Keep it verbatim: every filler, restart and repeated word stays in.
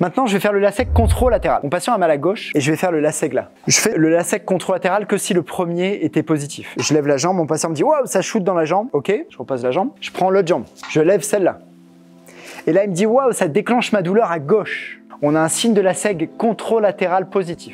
Maintenant, je vais faire le lacet contralatéral. Mon patient a mal à gauche et je vais faire le lacet là. Je fais le lacet contralatéral que si le premier était positif. Je lève la jambe, mon patient me dit waouh, ça shoot dans la jambe. Ok, je repose la jambe. Je prends l'autre jambe. Je lève celle-là. Et là, il me dit waouh, ça déclenche ma douleur à gauche. On a un signe de lacet contralatéral positif.